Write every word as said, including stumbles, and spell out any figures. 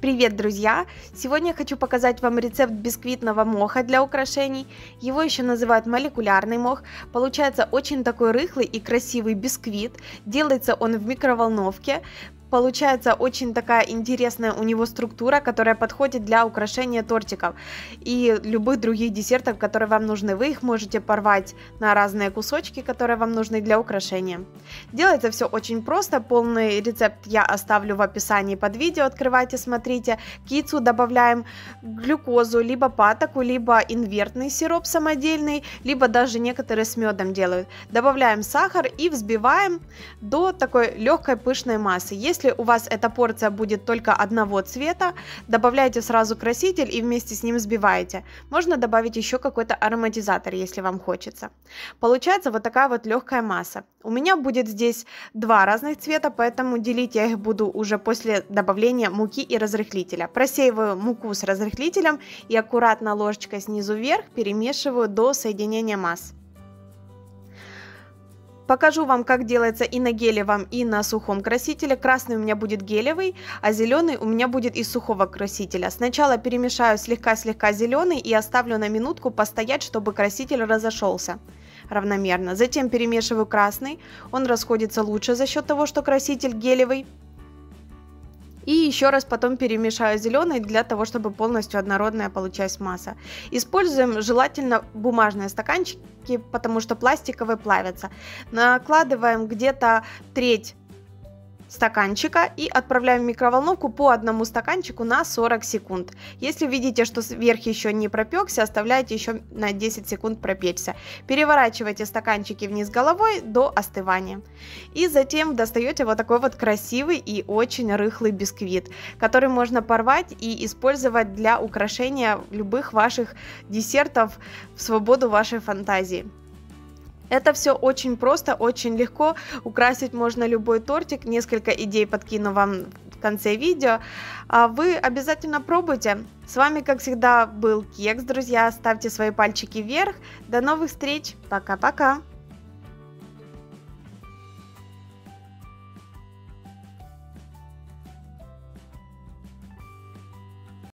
Привет, друзья! Сегодня я хочу показать вам рецепт бисквитного моха для украшений. Его еще называют молекулярный мох. Получается очень такой рыхлый и красивый бисквит. Делается он в микроволновке. Получается очень такая интересная у него структура, которая подходит для украшения тортиков и любых других десертов, которые вам нужны. Вы их можете порвать на разные кусочки, которые вам нужны для украшения. Делается все очень просто. Полный рецепт я оставлю в описании под видео. Открывайте, смотрите. К яйцу добавляем глюкозу, либо патоку, либо инвертный сироп самодельный, либо даже некоторые с медом делают. Добавляем сахар и взбиваем до такой легкой пышной массы. Если Если у вас эта порция будет только одного цвета, добавляйте сразу краситель и вместе с ним взбиваете. Можно добавить еще какой-то ароматизатор, если вам хочется. Получается вот такая вот легкая масса. У меня будет здесь два разных цвета, поэтому делить я их буду уже после добавления муки и разрыхлителя. Просеиваю муку с разрыхлителем и аккуратно ложечкой снизу вверх перемешиваю до соединения масс. Покажу вам, как делается и на гелевом, и на сухом красителе. Красный у меня будет гелевый, а зеленый у меня будет из сухого красителя. Сначала перемешаю слегка-слегка зеленый и оставлю на минутку постоять, чтобы краситель разошелся равномерно. Затем перемешиваю красный, он расходится лучше за счет того, что краситель гелевый. И еще раз потом перемешаю зеленый для того, чтобы полностью однородная получилась масса. Используем желательно бумажные стаканчики, потому что пластиковые плавятся. Накладываем где-то треть стаканчика и отправляем в микроволновку по одному стаканчику на сорок секунд. Если видите, что верх еще не пропекся, оставляйте еще на десять секунд пропечься. Переворачивайте стаканчики вниз головой до остывания. И затем достаете вот такой вот красивый и очень рыхлый бисквит, который можно порвать и использовать для украшения любых ваших десертов в свободу вашей фантазии. Это все очень просто, очень легко. Украсить можно любой тортик. Несколько идей подкину вам в конце видео. А вы обязательно пробуйте. С вами, как всегда, был Кекс, друзья. Ставьте свои пальчики вверх. До новых встреч. Пока-пока.